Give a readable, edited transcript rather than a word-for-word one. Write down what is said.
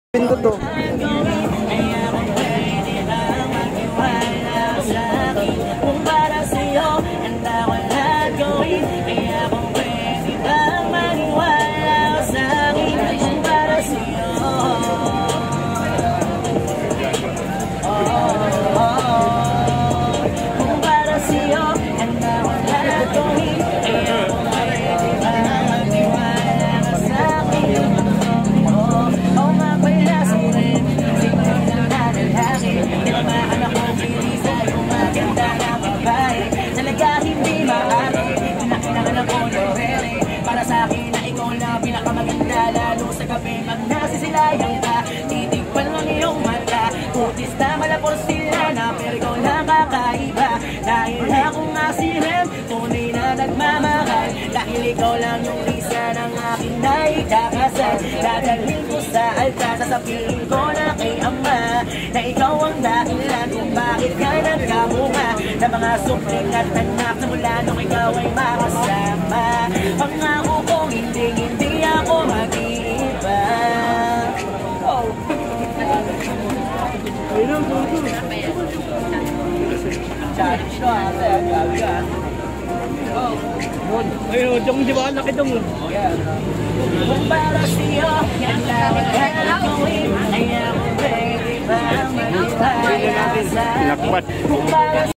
Pindot to. Pinakamagandalalong ka, titigpan lang iyong mata. Putis na malapos sila na pero ikaw lang kakaiba. Dahil ako nga si Rem, tunay na nagmamahal. Dahil ikaw lang yung isa ng aking naikakasal. Dadalhin ko sa altar, sasabihin ko na kay Ama na ikaw ang dahilan kung bakit ka nagkamunga na mga supling at anak na mula nung ikaw ay makasama. Pangako kong hindi ako mag-iiba. Challenge ko ate, gabi ka. Ayun, dong di ba? Laki dong. Kung para sa'yo, yan lang ang gawin. Kaya kung pwede ba mag-iwala sa'yo. Pinakbat.